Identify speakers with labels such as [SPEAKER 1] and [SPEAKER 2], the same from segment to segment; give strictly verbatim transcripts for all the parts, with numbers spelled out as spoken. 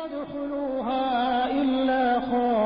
[SPEAKER 1] يدخلوها إلا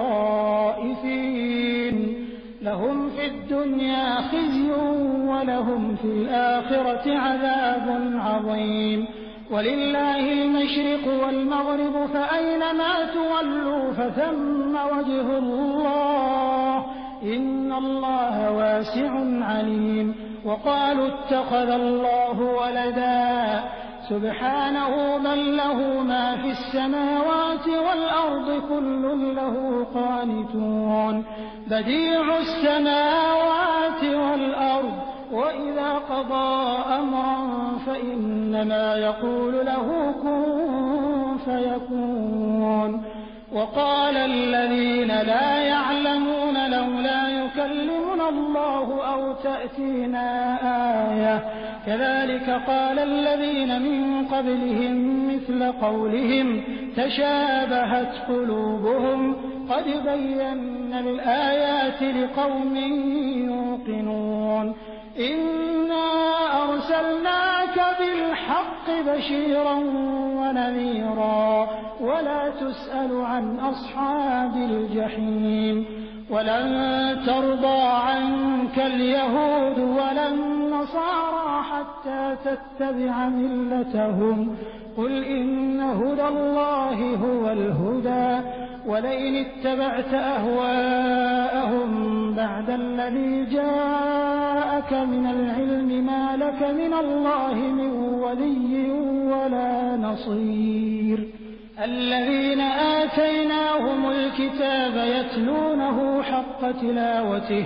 [SPEAKER 1] خائفين لهم في الدنيا خزي ولهم في الآخرة عذاب عظيم ولله المشرق والمغرب فأينما تولوا فثم وجه الله إن الله واسع عليم وقالوا اتخذ الله ولدا سبحانه بل له ما في السماوات والأرض كل له قانتون بديع السماوات والأرض وإذا قضى أمرا فإنما يقول له كن فيكون وقال الذين لا يعلمون لولا يكلمنا الله أو تأتينا آية كذلك قال الذين من قبلهم مثل قولهم تشابهت قلوبهم قد بينا الآيات لقوم يوقنون إنا أرسلناك بالحق بشيرا ونذيرا ولا تسأل عن أصحاب الجحيم ولن ترضى عنك اليهود ولا النصارى حتى تتبع ملتهم قل إن هدى الله هو الهدى ولئن اتبعت أهواءهم بعد الذي جاءك من العلم ما لك من الله من ولي ولا نصير الذين آتيناهم الكتاب يتلونه حق تلاوته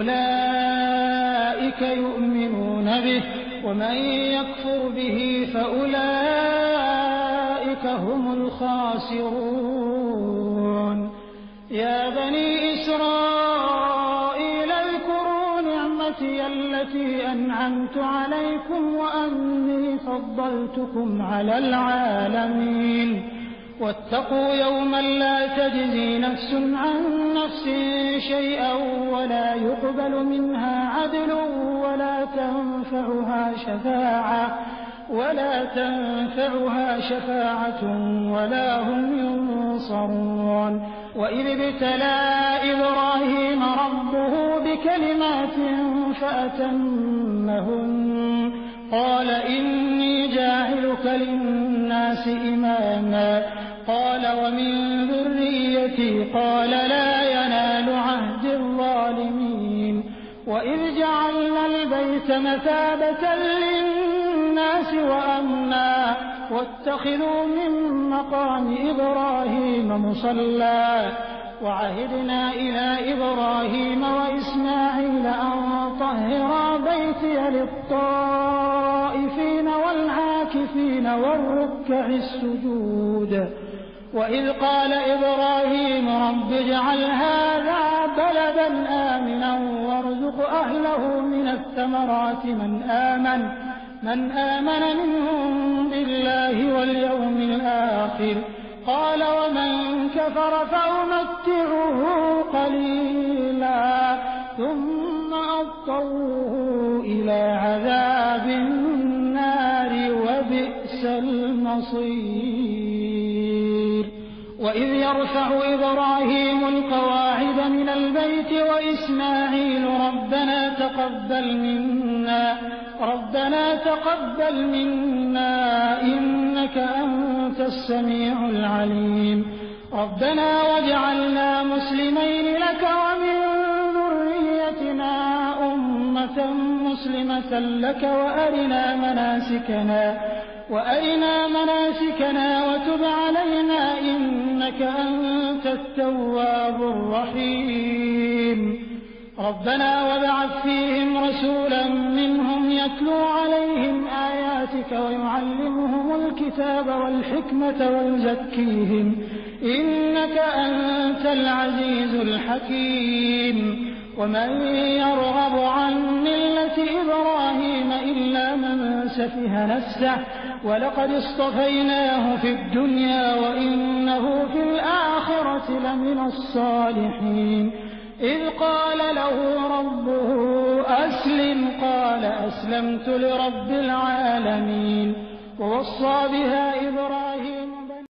[SPEAKER 1] أولئك يؤمنون به ومن يكفر به فأولئك هم الخاسرون يا بني إسرائيل اذكروا نعمتي التي أنعمت عليكم وأني فضلتكم على العالمين واتقوا يوما لا تجزي نفس عن نفس شيئا ولا يقبل منها عدل ولا تنفعها شفاعة ولا تنفعها شفاعة ولا هم ينصرون وإذ ابتلى إبراهيم ربه بكلمات فأتمهن قال إني جاعلك للناس إماما قال ومن ذريتي قال لا ينال عهد الظالمين وإذ جعلنا البيت مثابة للناس وأمنا واتخذوا من مقام إبراهيم مصلى وعهدنا إلى إبراهيم وإسماعيل أن طهرا بيتي للطائفين والعاكفين والركع السجود وإذ قال إبراهيم رب اجعل هذا بلدا آمنا وارزق أهله من الثمرات من آمن من آمن منهم بالله واليوم الآخر قال ومن كفر فأمتعه قليلا ثم أضطره إلى عذاب النار وبئس المصير وإذ يرفع إبراهيم القواعد من البيت وإسماعيل ربنا تقبل منا ربنا تقبل منا إنك أنت السميع العليم ربنا واجعلنا مسلمين لك ومن ذريتنا أمة مسلمة لك وأرنا مناسكنا وأرنا مناسكنا وتب علينا إنك أنت التواب الرحيم ربنا وابعث فيهم رسولا منهم يتلو عليهم آياتك ويعلمهم الكتاب والحكمة ويزكيهم إنك أنت العزيز الحكيم ومن يرغب عن ملة إبراهيم إلا من سفه نفسه ولقد اصطفيناه في الدنيا وإنه في الآخرة لمن الصالحين إذ قال له ربه أسلم قال أسلمت لرب العالمين ووصى بها إبراهيم